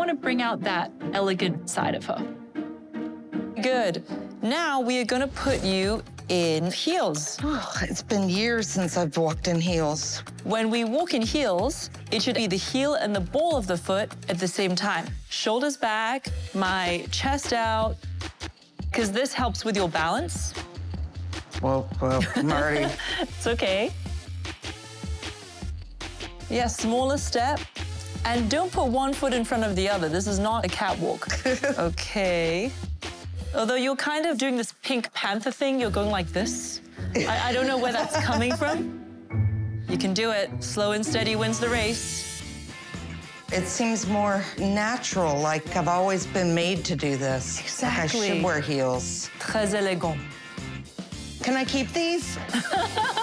want to bring out that elegant side of her. Good. Now we are going to put you in heels. Oh, it's been years since I've walked in heels. When we walk in heels, it should be the heel and the ball of the foot at the same time. Shoulders back, my chest out, because this helps with your balance. Well, Marty. It's okay. Yeah, smaller step. And don't put one foot in front of the other. This is not a catwalk. Okay. Although you're kind of doing this Pink Panther thing, you're going like this. I don't know where that's coming from. You can do it. Slow and steady wins the race. It seems more natural, like I've always been made to do this. Exactly. Like I should wear heels. Très élégant. Can I keep these?